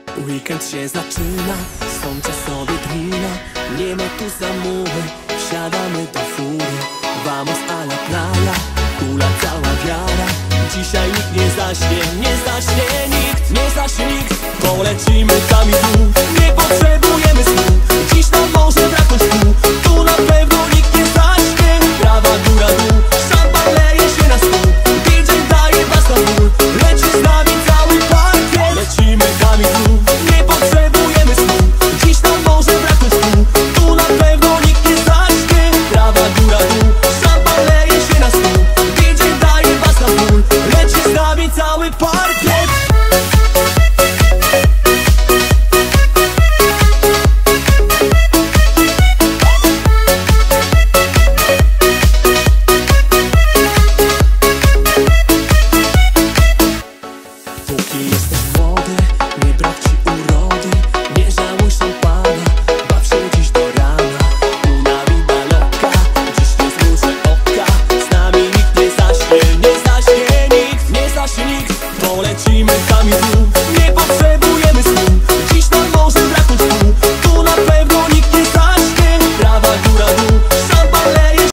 Weekend się zaczyna, słońce sobie drina. Nie ma tu zamury, wsiadamy do fury. Vamos a la playa, hula cała wiara. Dzisiaj nikt nie zaśnie, nie zaśnie nikt, nie zaśnie nikt. Polecimy tam i tu, nie potrzebujemy snu. Dziś nam może braknąć tchu, tu na pewno nikt nie zaśnie. Prawa góra dół, szampan leje się na stół. DJ daje was na dół, leci z nami cały parkiet. Lecimy tam i tu, nie potrzebujemy snu. Dziś nam może braknąć tchu, tu na pewno nikt nie zaśnie. Prawa góra dół, szampan leje się na stół. DJ daje was na dół, leci z nami cały parkiet. Póki jesteś młody, nie brak ci urody. Nie żałuj szampana, baw się dziś do rana. Una vida loca, dziś nie zmrużę oka. Z nami nikt nie zaśnie, nie zaśnie nikt, nie zaśnie nikt. Polecimy tam i tu,